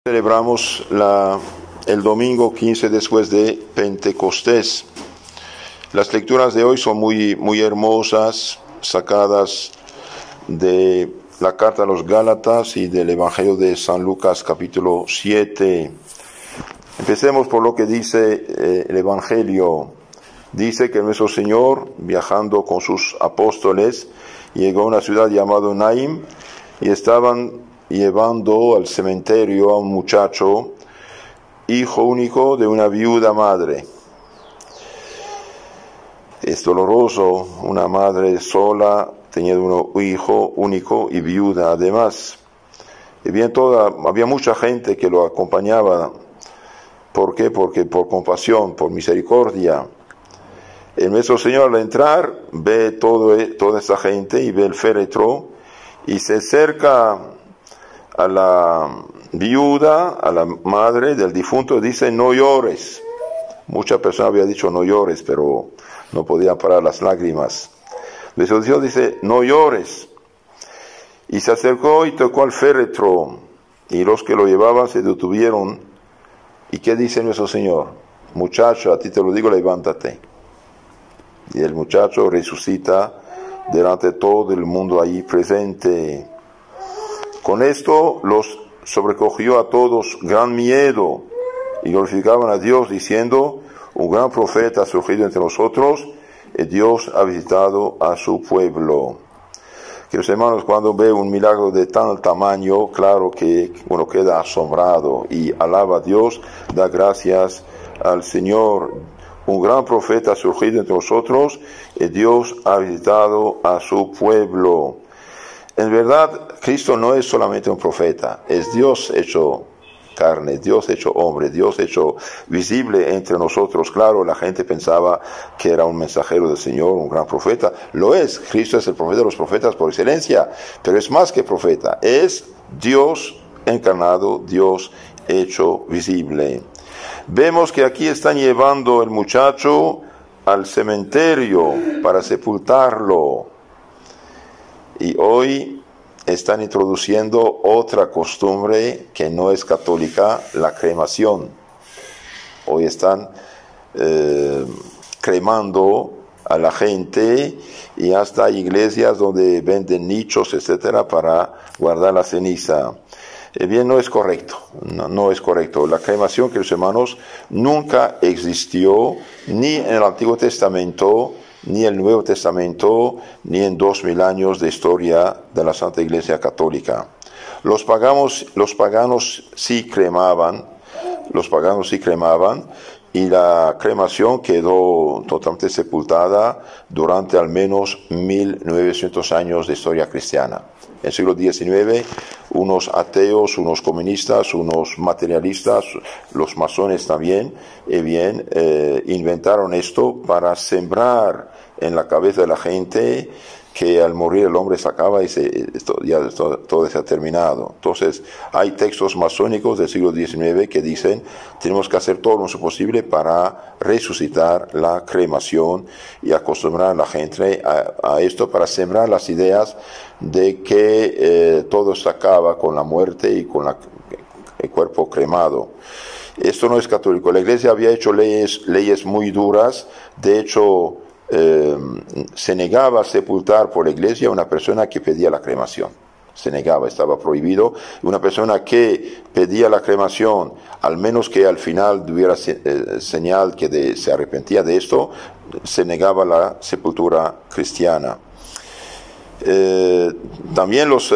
Celebramos el domingo 15 después de Pentecostés. Las lecturas de hoy son muy hermosas, sacadas de la carta a los Gálatas y del Evangelio de San Lucas capítulo 7. Empecemos por lo que dice el Evangelio. Dice que nuestro Señor, viajando con sus apóstoles, llegó a una ciudad llamada Naim y estaban llevando al cementerio a un muchacho, hijo único de una viuda madre. Es doloroso, una madre sola, teniendo un hijo único y viuda además. Y bien, había mucha gente que lo acompañaba. ¿Por qué? Porque por compasión, por misericordia. El nuestro Señor al entrar ve toda esa gente y ve el féretro y se acerca a la viuda, a la madre del difunto, dice: no llores. Muchas personas habían dicho no llores, pero no podían parar las lágrimas. Nuestro Dios dice: no llores. Y se acercó y tocó al féretro, y los que lo llevaban se detuvieron. ¿Y qué dice nuestro Señor? Muchacho, a ti te lo digo, levántate. Y el muchacho resucita delante de todo el mundo allí presente. Con esto los sobrecogió a todos gran miedo y glorificaban a Dios diciendo: un gran profeta ha surgido entre nosotros y Dios ha visitado a su pueblo. Queridos hermanos, cuando ve un milagro de tal tamaño, claro que uno queda asombrado y alaba a Dios, da gracias al Señor. Un gran profeta ha surgido entre nosotros y Dios ha visitado a su pueblo. En verdad, Cristo no es solamente un profeta, es Dios hecho carne, Dios hecho hombre, Dios hecho visible entre nosotros. Claro, la gente pensaba que era un mensajero del Señor, un gran profeta. Lo es, Cristo es el profeta de los profetas por excelencia, pero es más que profeta, es Dios encarnado, Dios hecho visible. Vemos que aquí están llevando el muchacho al cementerio para sepultarlo. Y hoy están introduciendo otra costumbre que no es católica, la cremación. Hoy están cremando a la gente y hasta hay iglesias donde venden nichos, etcétera, para guardar la ceniza. Bien, no es correcto, no es correcto. La cremación, queridos hermanos, nunca existió ni en el Antiguo Testamento, ni en el Nuevo Testamento, ni en 2000 años de historia de la Santa Iglesia Católica. Los paganos sí cremaban, y la cremación quedó totalmente sepultada durante al menos 1900 años de historia cristiana. En el siglo XIX, unos ateos, unos comunistas, unos materialistas, los masones también, inventaron esto para sembrar en la cabeza de la gente que al morir el hombre se acaba y todo se ha terminado. Entonces, hay textos masónicos del siglo XIX que dicen: tenemos que hacer todo lo posible para resucitar la cremación y acostumbrar a la gente a esto, para sembrar las ideas de que todo se acaba con la muerte y con el cuerpo cremado. Esto no es católico. La Iglesia había hecho leyes muy duras. De hecho, se negaba a sepultar por la Iglesia a una persona que pedía la cremación. Se negaba, estaba prohibido. Una persona que pedía la cremación, al menos que al final tuviera señal que se arrepentía de esto, se negaba la sepultura cristiana. También los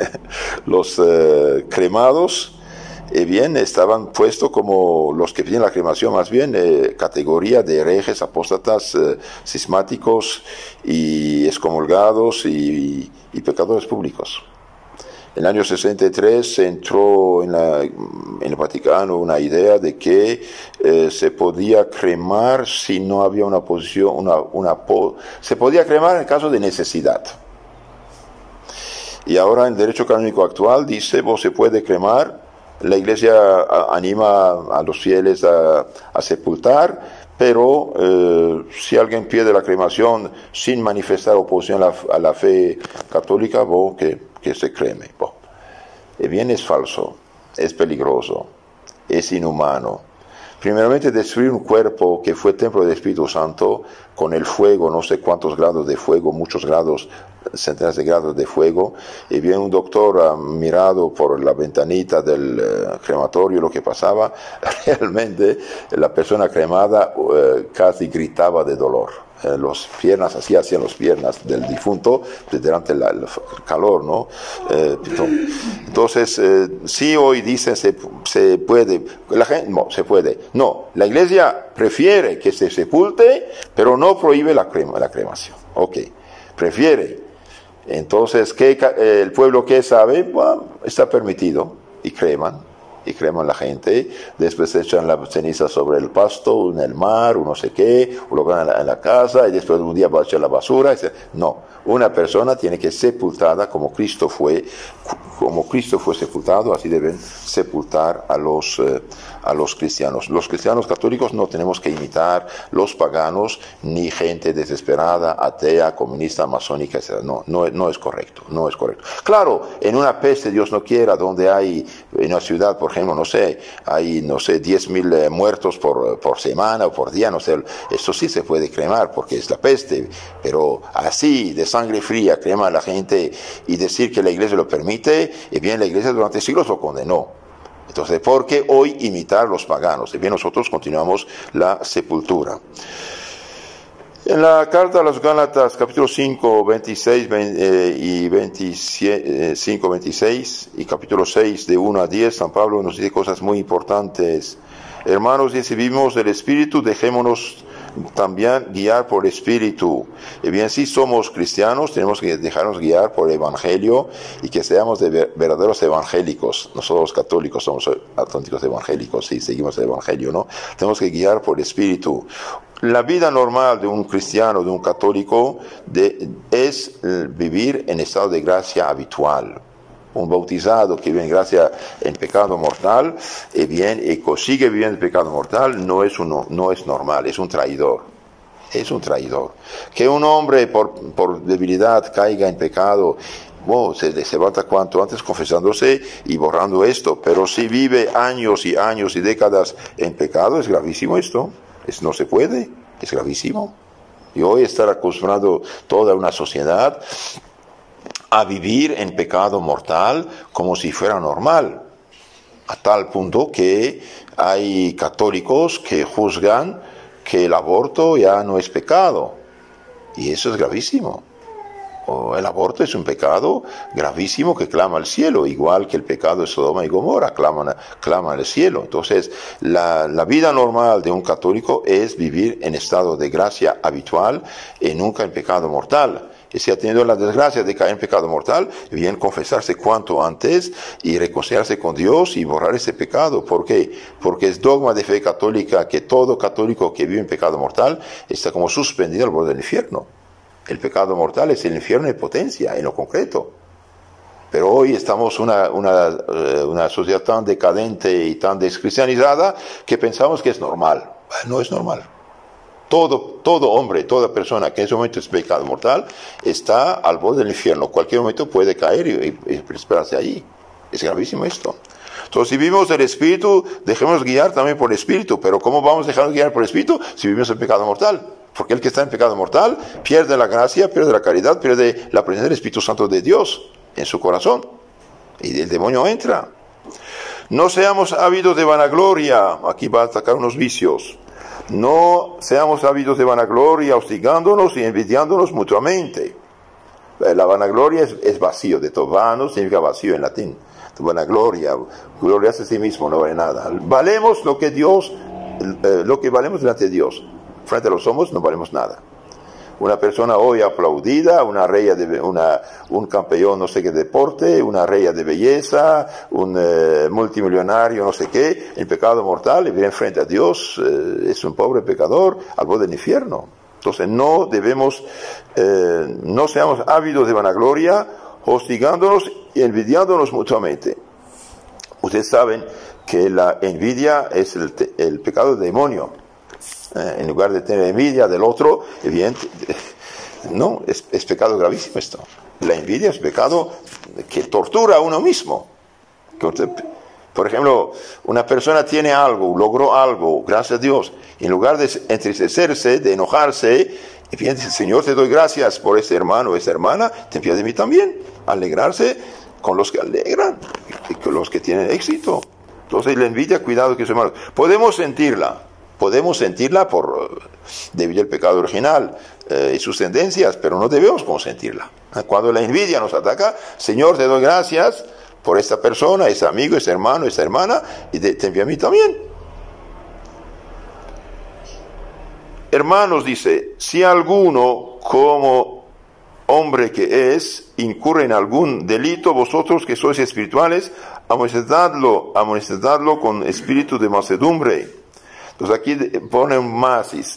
cremados estaban puestos como los que piden la cremación, más bien categoría de herejes, apóstatas, cismáticos y excomulgados y pecadores públicos. En el año 63 se entró en el Vaticano una idea de que se podía cremar si no había una posición, se podía cremar en caso de necesidad. Y ahora el derecho canónico actual dice: se puede cremar. La Iglesia anima a los fieles a sepultar, pero si alguien pide la cremación sin manifestar oposición a la fe católica, que se creme. Bien, es falso. es peligroso, es inhumano. Primeramente, destruir un cuerpo que fue templo del Espíritu Santo con el fuego, no sé cuántos grados de fuego, muchos grados, centenas de grados de fuego, y bien un doctor ha mirado por la ventanita del crematorio lo que pasaba. Realmente la persona cremada casi gritaba de dolor. Las piernas, así hacían las piernas del difunto, delante del calor, ¿no? Entonces, sí, hoy dicen se puede, la gente, no, se puede. No, la iglesia prefiere que se sepulte, pero no prohíbe la cremación. Ok, prefiere. Entonces, el pueblo que sabe, bueno, está permitido, y creman la gente, después echan la ceniza sobre el pasto, en el mar, o no sé qué, o lo van en la casa, y después un día va a echar la basura. No, una persona tiene que ser sepultada como Cristo fue sepultado, así deben sepultar a los cristianos. Los cristianos católicos no tenemos que imitar los paganos, ni gente desesperada, atea, comunista, masónica, etc. No es correcto, no es correcto. Claro, en una peste, Dios no quiera, donde hay, en una ciudad, por ejemplo, hay 10.000 muertos por semana o por día, no sé, eso sí se puede cremar porque es la peste, pero así, de sangre fría, crema a la gente y decir que la iglesia lo permite, y bien la iglesia durante siglos lo condenó. Entonces, ¿por qué hoy imitar los paganos? Y bien nosotros continuamos la sepultura. En la carta a los Gálatas, capítulo 5, 26 y 25, 26, y capítulo 6, de 1 a 10, San Pablo nos dice cosas muy importantes. Hermanos, si vivimos del Espíritu, dejémonos también guiar por el Espíritu. Y bien, si somos cristianos, tenemos que dejarnos guiar por el Evangelio y que seamos verdaderos evangélicos. Nosotros los católicos somos auténticos evangélicos, sí, seguimos el Evangelio, ¿no? Tenemos que guiar por el Espíritu. La vida normal de un cristiano, de un católico, es vivir en estado de gracia habitual. Un bautizado que vive en gracia en pecado mortal, y sigue viviendo en pecado mortal, no es normal, es un traidor. Es un traidor. Que un hombre por debilidad caiga en pecado, se levanta cuanto antes confesándose y borrando esto, pero si vive años y años y décadas en pecado, es gravísimo esto. No se puede, es gravísimo. Y hoy estar acostumbrado toda una sociedad a vivir en pecado mortal como si fuera normal, a tal punto que hay católicos que juzgan que el aborto ya no es pecado, y eso es gravísimo. El aborto es un pecado gravísimo que clama al cielo, igual que el pecado de Sodoma y Gomorra clama al cielo. Entonces, la vida normal de un católico es vivir en estado de gracia habitual y nunca en pecado mortal. Y si ha tenido la desgracia de caer en pecado mortal, bien confesarse cuanto antes y reconciliarse con Dios y borrar ese pecado. ¿Por qué? Porque es dogma de fe católica que todo católico que vive en pecado mortal está como suspendido al borde del infierno. El pecado mortal es el infierno en potencia, en lo concreto. Pero hoy estamos una sociedad tan decadente y tan descristianizada que pensamos que es normal. No es normal. Todo hombre, toda persona que en ese momento es pecado mortal, está al borde del infierno. Cualquier momento puede caer y esperarse allí. Es gravísimo esto. Entonces, si vivimos del Espíritu, dejémonos guiar también por el Espíritu. Pero ¿cómo vamos a dejarnos guiar por el Espíritu si vivimos en pecado mortal? Porque el que está en pecado mortal pierde la gracia, pierde la caridad, pierde la presencia del Espíritu Santo de Dios en su corazón. Y el demonio entra. No seamos ávidos de vanagloria. Aquí va a atacar unos vicios. No seamos ávidos de vanagloria, hostigándonos y envidiándonos mutuamente. La vanagloria es vacío, de todo. Vano significa vacío en latín. Vanagloria, gloriarse a sí mismo, no vale nada. Valemos lo que valemos delante de Dios. Frente a los hombres no valemos nada. Una persona hoy aplaudida, un campeón no sé qué deporte, una reina de belleza, un multimillonario no sé qué, en pecado mortal, y viene frente a Dios, es un pobre pecador al borde del infierno. Entonces no seamos ávidos de vanagloria, hostigándonos y envidiándonos mutuamente. Ustedes saben que la envidia es el pecado del demonio. En lugar de tener envidia del otro, evidente, no, es pecado gravísimo esto. La envidia es pecado que tortura a uno mismo. Por ejemplo, una persona tiene algo, logró algo, gracias a Dios. En lugar de entristecerse, de enojarse, y piensa, Señor, te doy gracias por este hermano o esta hermana, ten piedad de mí también. Alegrarse con los que alegran y con los que tienen éxito. Entonces la envidia, cuidado que es hermano. Podemos sentirla debido al pecado original y sus tendencias, pero no debemos consentirla. Cuando la envidia nos ataca, Señor, te doy gracias por esta persona, ese amigo, ese hermano, esta hermana, y te envía a mí también. Hermanos, dice, si alguno como hombre que es, incurre en algún delito, vosotros que sois espirituales, amonestadlo con espíritu de mansedumbre. Entonces aquí pone un matiz,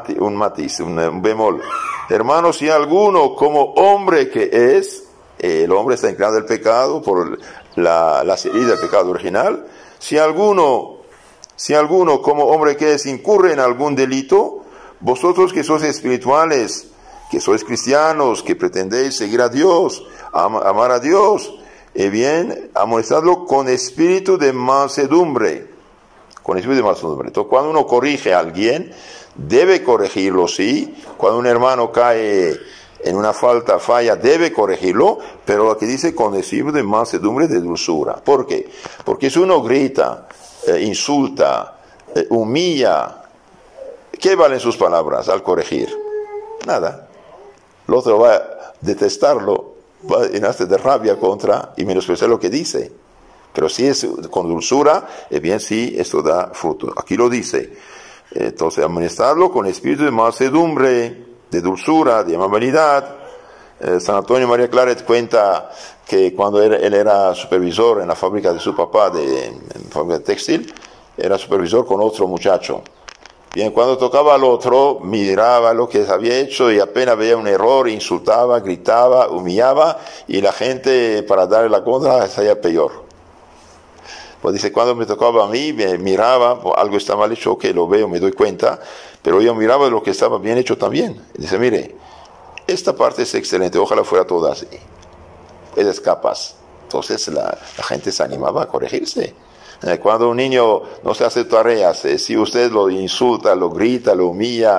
un bemol. Hermanos, si alguno como hombre que es, el hombre está inclinado al pecado por la herida del pecado original, si alguno como hombre que es incurre en algún delito, vosotros que sois espirituales, que sois cristianos, que pretendéis seguir a Dios, amar a Dios, bien, amonestadlo con espíritu de mansedumbre. Con espíritu de mansedumbre. Entonces, cuando uno corrige a alguien, debe corregirlo, sí. Cuando un hermano cae en una falla, debe corregirlo, pero aquí dice con espíritu de mansedumbre, de dulzura. ¿Por qué? Porque si uno grita, insulta, humilla, ¿qué valen sus palabras al corregir? Nada. El otro va a detestarlo, va a llenarse de rabia contra y menospreciar lo que dice. Pero si es con dulzura, bien sí, esto da fruto. Aquí lo dice. Entonces, amonestadlo con espíritu de mansedumbre, de dulzura, de amabilidad. San Antonio María Claret cuenta que cuando él era supervisor en la fábrica de su papá, en fábrica de textil, era supervisor con otro muchacho. Bien, cuando tocaba al otro, miraba lo que había hecho y apenas veía un error, insultaba, gritaba, humillaba, y la gente, para darle la contra, salía peor. Pues dice, cuando me tocaba a mí, me miraba, algo está mal hecho, que lo veo, me doy cuenta, pero yo miraba lo que estaba bien hecho también. Y dice, mire, esta parte es excelente, ojalá fuera toda así. Eres capaz. Entonces la gente se animaba a corregirse. Cuando un niño no se hace tareas, si usted lo insulta, lo grita, lo humilla,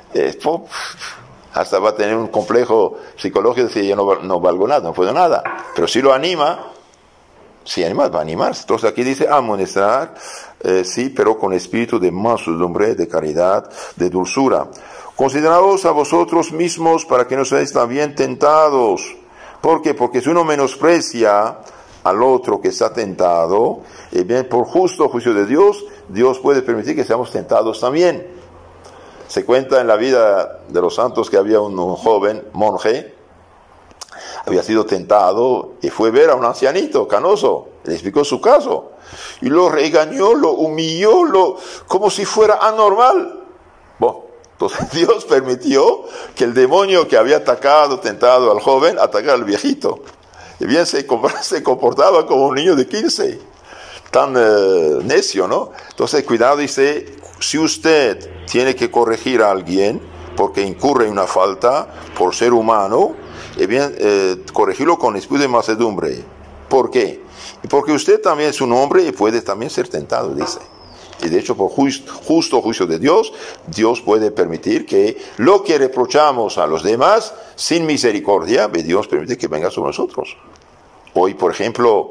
hasta va a tener un complejo psicológico de decir, yo no valgo nada, no puedo nada. Pero si lo anima, va a animarse. Entonces aquí dice amonestar, sí, pero con espíritu de mansedumbre, de caridad, de dulzura. Consideraos a vosotros mismos para que no seáis también tentados. ¿Por qué? Porque si uno menosprecia al otro que está tentado, bien, por justo juicio de Dios, Dios puede permitir que seamos tentados también. Se cuenta en la vida de los santos que había un joven monje, había sido tentado y fue a ver a un ancianito canoso, le explicó su caso y lo regañó, lo humilló, como si fuera anormal. Bueno, entonces Dios permitió que el demonio que había tentado al joven, atacara al viejito. Y bien se comportaba como un niño de 15, tan necio, ¿no? Entonces cuidado, dice, si usted tiene que corregir a alguien porque incurre en una falta por ser humano, corregirlo con espíritu de mansedumbre. ¿Por qué? Porque usted también es un hombre y puede también ser tentado, dice. Y de hecho, por justo juicio de Dios, Dios puede permitir que lo que reprochamos a los demás, sin misericordia, Dios permite que venga sobre nosotros. Hoy, por ejemplo,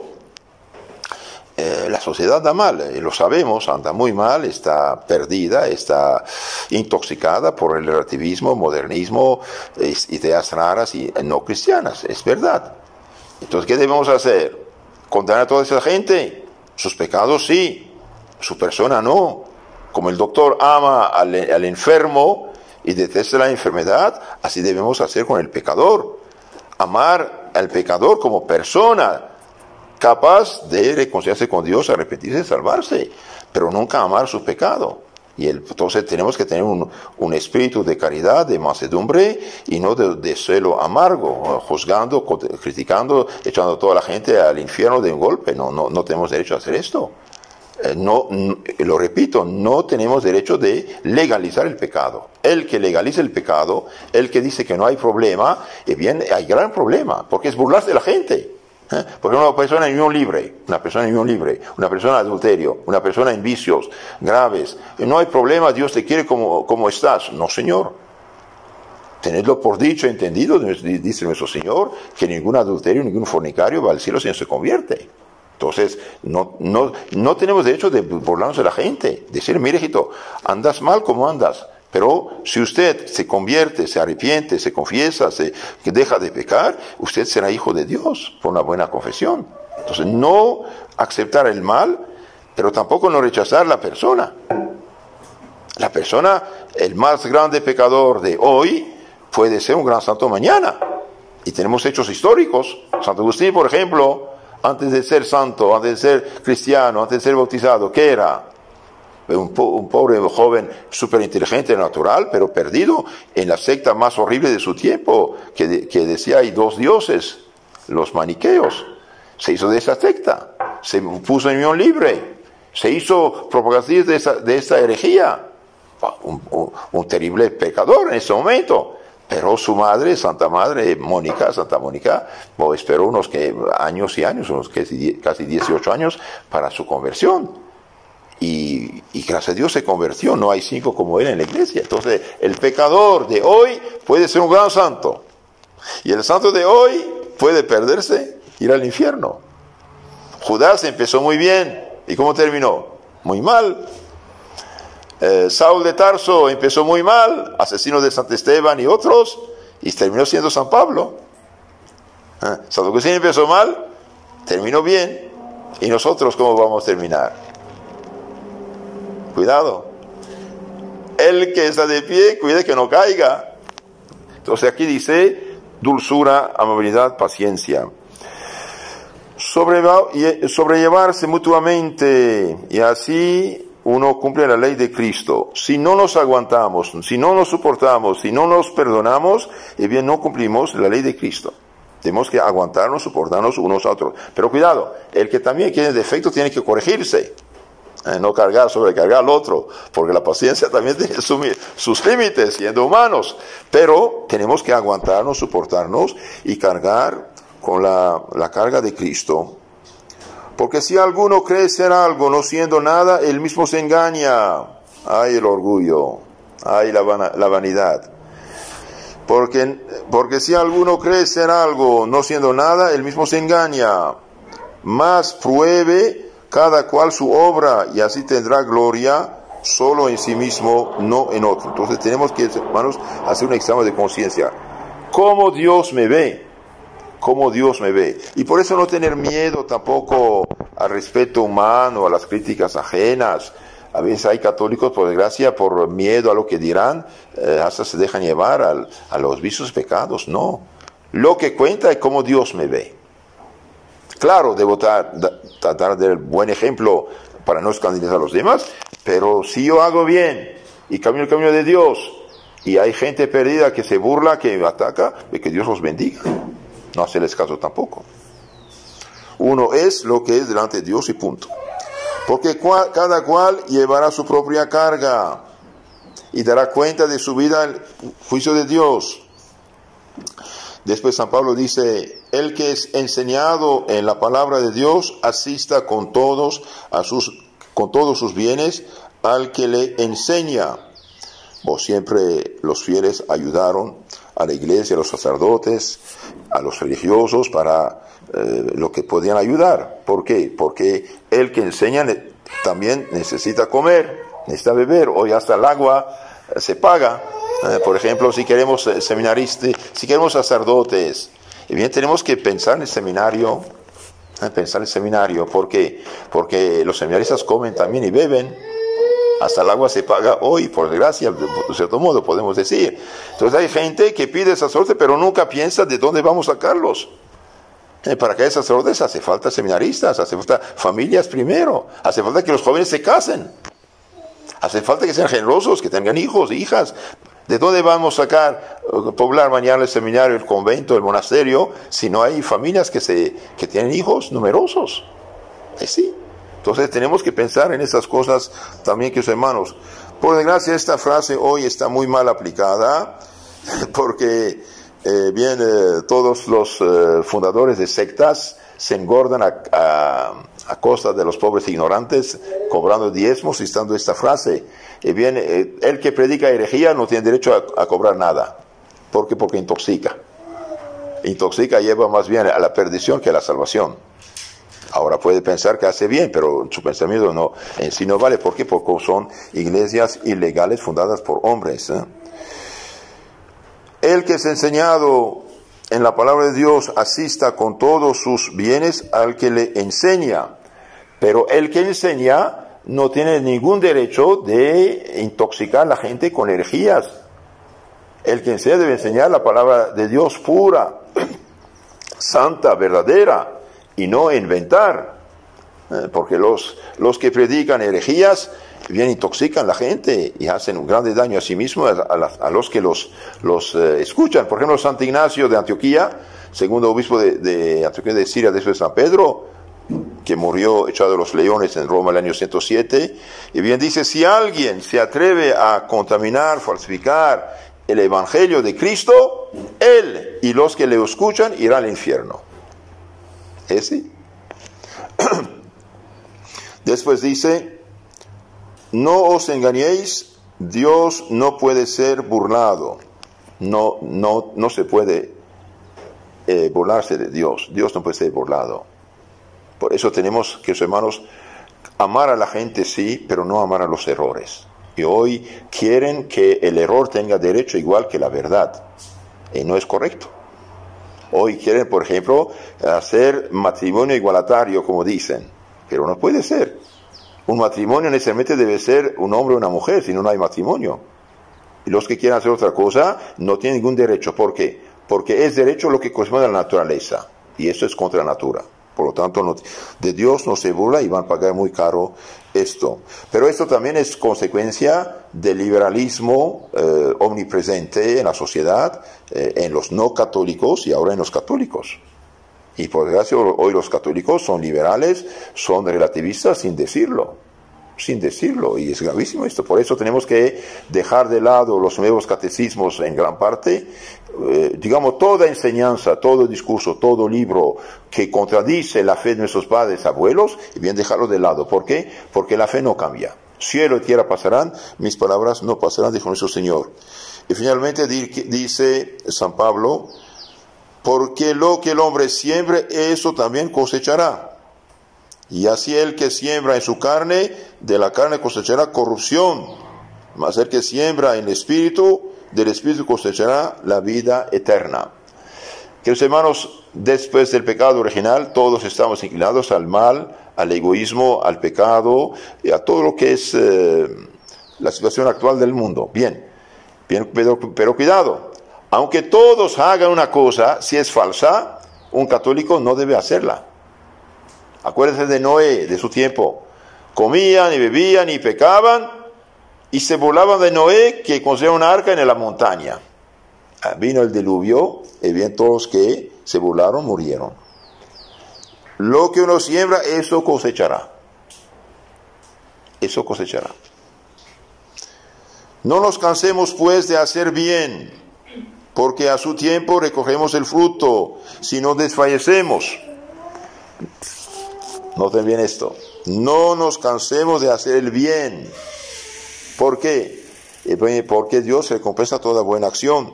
la sociedad anda mal, lo sabemos, anda muy mal, está perdida, está intoxicada por el relativismo, modernismo, ideas raras y no cristianas, es verdad. Entonces, ¿qué debemos hacer? ¿Condenar a toda esa gente? Sus pecados sí, su persona no. Como el doctor ama al enfermo y detesta la enfermedad, así debemos hacer con el pecador. Amar al pecador como persona, capaz de reconciliarse con Dios, arrepentirse y salvarse, pero nunca amar su pecado. Y entonces tenemos que tener un espíritu de caridad, de mansedumbre, y no de celo amargo, juzgando, criticando, echando a toda la gente al infierno de un golpe. No tenemos derecho a hacer esto. Lo repito, no tenemos derecho de legalizar el pecado. El que legaliza el pecado, el que dice que no hay problema, bien, hay gran problema, porque es burlarse de la gente. Por ejemplo, una persona en unión libre, una persona en adulterio, una persona en vicios graves. No hay problema, Dios te quiere como estás. No, Señor. Tenedlo por dicho, entendido, dice nuestro Señor, que ningún adulterio, ningún fornicario va al cielo si no se convierte. Entonces, no tenemos derecho de burlarnos de la gente, decir, mire, hijito, andas mal como andas. Pero si usted se convierte, se arrepiente, se confiesa, que deja de pecar, usted será hijo de Dios por una buena confesión. Entonces, no aceptar el mal, pero tampoco no rechazar la persona. La persona, el más grande pecador de hoy, puede ser un gran santo mañana. Y tenemos hechos históricos. Santo Agustín, por ejemplo, antes de ser santo, antes de ser cristiano, antes de ser bautizado, ¿qué era? Un pobre joven súper inteligente, natural, pero perdido en la secta más horrible de su tiempo, que decía hay dos dioses, los maniqueos. Se hizo de esa secta, se puso en unión libre, se hizo propagandista de esta herejía. Un terrible pecador en ese momento. Pero su madre, Santa Mónica, esperó unos años y años, casi 18 años para su conversión. Y gracias a Dios se convirtió, no hay 5 como él en la iglesia. Entonces, el pecador de hoy puede ser un gran santo. Y el santo de hoy puede perderse, ir al infierno. Judas empezó muy bien. ¿Y cómo terminó? Muy mal. Saúl de Tarso empezó muy mal, asesino de Santo Esteban y otros, y terminó siendo San Pablo. Santo Agustín empezó mal, terminó bien. ¿Y nosotros cómo vamos a terminar? Cuidado. El que está de pie, cuide que no caiga. Entonces aquí dice dulzura, amabilidad, paciencia. Sobrellevarse mutuamente, y así uno cumple la ley de Cristo. Si no nos aguantamos, si no nos soportamos, si no nos perdonamos, bien no cumplimos la ley de Cristo. Tenemos que aguantarnos, soportarnos unos a otros. Pero cuidado, el que también tiene defecto tiene que corregirse. No sobrecargar al otro, porque la paciencia también tiene sus límites, siendo humanos. Pero tenemos que aguantarnos, soportarnos y cargar con la carga de Cristo. Porque si alguno cree ser algo no siendo nada, él mismo se engaña. Ay, el orgullo, ay, la vanidad. Porque si alguno cree ser algo no siendo nada, él mismo se engaña. Más pruebe cada cual su obra, y así tendrá gloria solo en sí mismo, no en otro. Entonces tenemos que, hermanos, hacer un examen de conciencia. ¿Cómo Dios me ve? ¿Cómo Dios me ve? Y por eso no tener miedo tampoco al respeto humano, a las críticas ajenas. A veces hay católicos, por desgracia, por miedo a lo que dirán, hasta se dejan llevar a los vicios pecados. No. Lo que cuenta es cómo Dios me ve. Claro, debo tratar de buen ejemplo para no escandalizar a los demás, pero si yo hago bien y camino el camino de Dios y hay gente perdida que se burla, que me ataca, que Dios los bendiga. No hacerles caso tampoco. Uno es lo que es delante de Dios y punto. Porque cada cual llevará su propia carga y dará cuenta de su vida al juicio de Dios. Después San Pablo dice, el que es enseñado en la palabra de Dios, asista con todos sus bienes al que le enseña. Siempre los fieles ayudaron a la iglesia, a los sacerdotes, a los religiosos para lo que podían ayudar. ¿Por qué? Porque el que enseña también necesita comer, necesita beber. Hoy hasta el agua se paga. Por ejemplo, si queremos seminaristas, si queremos sacerdotes, bien tenemos que pensar en el seminario. ¿Por qué? Porque los seminaristas comen también y beben. Hasta el agua se paga hoy, por desgracia, de cierto modo podemos decir. Entonces hay gente que pide sacerdote, pero nunca piensa de dónde vamos a sacarlos. Para que haya sacerdotes hace falta seminaristas, hace falta familias primero, hace falta que los jóvenes se casen, hace falta que sean generosos, que tengan hijos e hijas. ¿De dónde vamos a sacar, poblar mañana el seminario, el convento, el monasterio, si no hay familias que tienen hijos numerosos? Sí. Entonces tenemos que pensar en esas cosas también, que hermanos. Por desgracia esta frase hoy está muy mal aplicada, porque todos los fundadores de sectas se engordan a costa de los pobres ignorantes, cobrando diezmos y estando esta frase. Y bien, el que predica herejía no tiene derecho a cobrar nada. ¿Por qué? Porque intoxica. Intoxica, lleva más bien a la perdición que a la salvación. Ahora puede pensar que hace bien, pero su pensamiento no, en sí no vale. ¿Por qué? Porque son iglesias ilegales fundadas por hombres. El que es enseñado en la palabra de Dios asista con todos sus bienes al que le enseña. Pero el que enseña no tiene ningún derecho de intoxicar a la gente con herejías. El que enseña debe enseñar la palabra de Dios pura, santa, verdadera, y no inventar. Porque los que predican herejías bien intoxican a la gente y hacen un grande daño a sí mismos, a los que los escuchan. Por ejemplo, Santo Ignacio de Antioquía, segundo obispo de Antioquía de Siria, después de San Pedro, que murió echado a los leones en Roma el año 107, y bien dice, si alguien se atreve a contaminar, falsificar el evangelio de Cristo, él y los que le escuchan irán al infierno. ¿Ese? Después dice, no os engañéis, Dios no puede ser burlado. No se puede burlarse de Dios. Dios no puede ser burlado. Por eso tenemos que, hermanos, amar a la gente sí, pero no amar a los errores. Y hoy quieren que el error tenga derecho igual que la verdad. Y no es correcto. Hoy quieren, por ejemplo, hacer matrimonio igualatario, como dicen. Pero no puede ser. Un matrimonio necesariamente debe ser un hombre o una mujer, si no hay matrimonio. Y los que quieran hacer otra cosa no tienen ningún derecho. ¿Por qué? Porque es derecho lo que corresponde a la naturaleza. Y eso es contra la natura. Por lo tanto, de Dios no se burla y van a pagar muy caro esto. Pero esto también es consecuencia del liberalismo omnipresente en la sociedad, en los no católicos y ahora en los católicos. Y por desgracia hoy los católicos son liberales, son relativistas sin decirlo, y es gravísimo esto. Por eso tenemos que dejar de lado los nuevos catecismos en gran parte, digamos toda enseñanza, todo discurso, todo libro que contradice la fe de nuestros padres, abuelos, y bien dejarlo de lado. ¿Por qué? Porque la fe no cambia. Cielo y tierra pasarán, mis palabras no pasarán, dijo nuestro Señor. Y finalmente dice San Pablo, porque lo que el hombre siembre, eso también cosechará. Y así el que siembra en su carne, de la carne cosechará corrupción. Mas el que siembra en el Espíritu, del Espíritu cosechará la vida eterna. Queridos hermanos, después del pecado original, todos estamos inclinados al mal, al egoísmo, al pecado, y a todo lo que es la situación actual del mundo. Bien, pero cuidado. Aunque todos hagan una cosa, si es falsa, un católico no debe hacerla. Acuérdense de Noé, de su tiempo. Comían y bebían y pecaban y se burlaban de Noé que construyó una arca en la montaña. Vino el diluvio y bien todos los que se burlaron murieron. Lo que uno siembra, eso cosechará. Eso cosechará. No nos cansemos pues de hacer bien, porque a su tiempo recogemos el fruto, si no desfallecemos. Noten bien esto. No nos cansemos de hacer el bien. ¿Por qué? Porque Dios recompensa toda buena acción.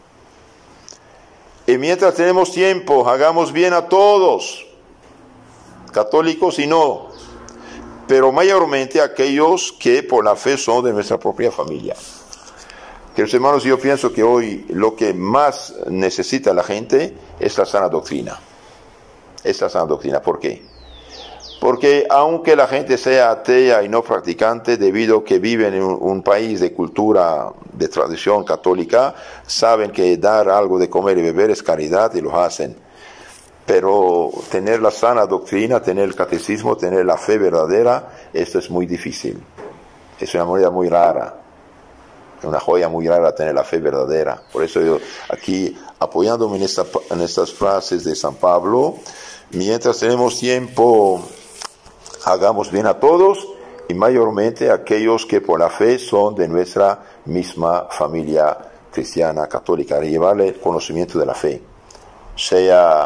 Y mientras tenemos tiempo, hagamos bien a todos, católicos y no, pero mayormente a aquellos que por la fe son de nuestra propia familia. Queridos hermanos, yo pienso que hoy lo que más necesita la gente es la sana doctrina. Es la sana doctrina. ¿Por qué? Porque aunque la gente sea atea y no practicante, debido a que viven en un país de cultura, de tradición católica, saben que dar algo de comer y beber es caridad y lo hacen. Pero tener la sana doctrina, tener el catecismo, tener la fe verdadera, esto es muy difícil. Es una moneda muy rara. Una joya muy rara tener la fe verdadera. Por eso yo aquí, apoyándome en estas frases de San Pablo, mientras tenemos tiempo, hagamos bien a todos y mayormente a aquellos que por la fe son de nuestra misma familia cristiana, católica, llevarle el conocimiento de la fe. Sea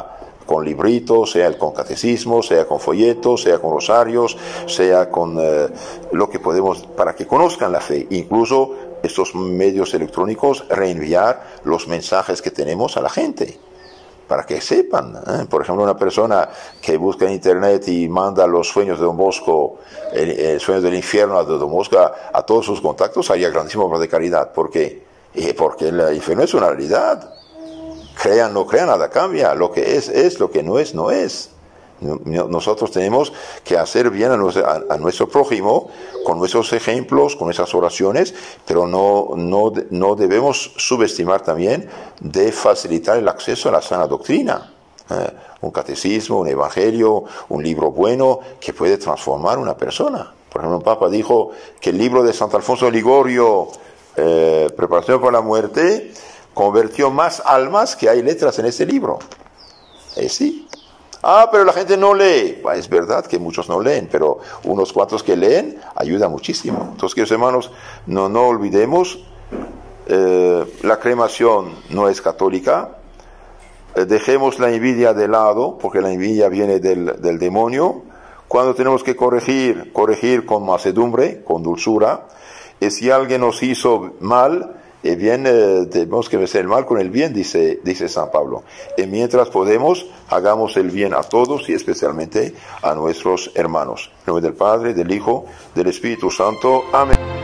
con libritos, sea con catecismo, sea con folletos, sea con rosarios, sea con lo que podemos, para que conozcan la fe. Incluso estos medios electrónicos, reenviar los mensajes que tenemos a la gente, para que sepan. Por ejemplo, una persona que busca en internet y manda los sueños de Don Bosco, el sueño del infierno de Don Bosco a todos sus contactos, haría grandísima obra de caridad. ¿Por qué? Porque el infierno es una realidad. Crean, no crean, nada cambia. Lo que es, lo que no es, no es. Nosotros tenemos que hacer bien a nuestro prójimo con nuestros ejemplos, con nuestras oraciones, pero no debemos subestimar también de facilitar el acceso a la sana doctrina. Un catecismo, un evangelio, un libro bueno que puede transformar una persona. Por ejemplo, un papa dijo que el libro de Santo Alfonso de Ligorio, Preparación para la muerte, convirtió más almas que hay letras en este libro. Sí. Pero la gente no lee. Es verdad que muchos no leen, pero unos cuantos que leen ayuda muchísimo. Entonces, queridos hermanos, no olvidemos, la cremación no es católica. Dejemos la envidia de lado, porque la envidia viene del demonio. Cuando tenemos que corregir con mansedumbre, con dulzura. Y si alguien nos hizo mal, bien, tenemos que vencer el mal con el bien, dice San Pablo. Y mientras podemos, hagamos el bien a todos y especialmente a nuestros hermanos. En nombre del Padre, del Hijo, del Espíritu Santo. Amén.